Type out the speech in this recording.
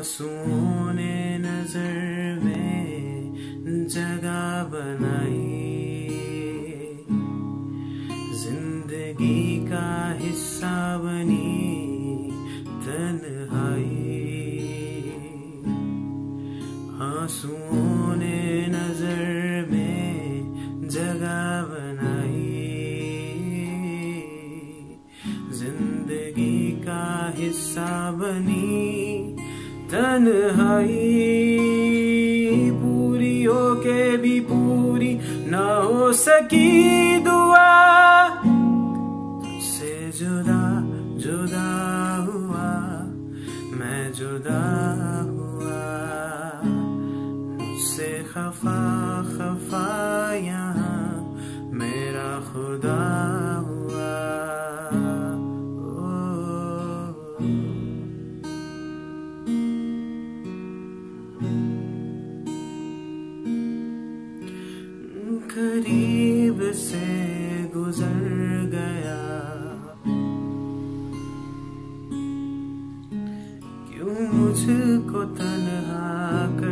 आंसुओं ने नजर में जगह बनाई, जिंदगी का हिस्सा बनी तन्हाई। आंसुओं ने नजर में जगह बनाई, जिंदगी का हिस्सा बनी तन्हाई। पूरी होके भी पूरी ना हो सकी दुआ, तुझसे जुदा जुदा हुआ मैं, जुदा हुआ मुझसे खफा खफा यहाँ मेरा खुदा हुआ। करीब से गुजर गया, क्यों मुझको तन्हा कर